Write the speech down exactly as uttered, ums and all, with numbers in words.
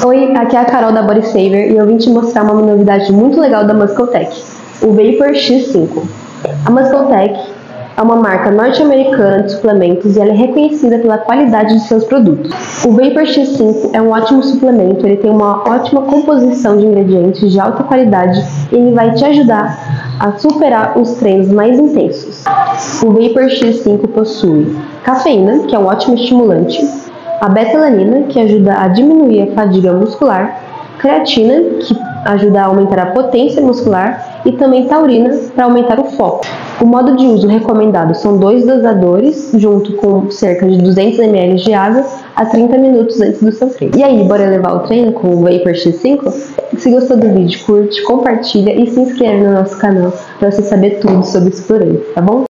Oi, aqui é a Carol da Body Saver e eu vim te mostrar uma novidade muito legal da Muscle-Tech, o Vapor X cinco. A Muscle-Tech é uma marca norte-americana de suplementos e ela é reconhecida pela qualidade de seus produtos. O Vapor X cinco é um ótimo suplemento, ele tem uma ótima composição de ingredientes de alta qualidade e ele vai te ajudar a superar os treinos mais intensos. O Vapor X cinco possui cafeína, que é um ótimo estimulante, a beta-alanina, que ajuda a diminuir a fadiga muscular, creatina, que ajuda a aumentar a potência muscular, e também taurina, para aumentar o foco. O modo de uso recomendado são dois dosadores, junto com cerca de duzentos mililitros de água, a trinta minutos antes do seu treino. E aí, bora levar o treino com o Vapor X cinco? Se gostou do vídeo, curte, compartilha e se inscreve no nosso canal para você saber tudo sobre esse produto, tá bom?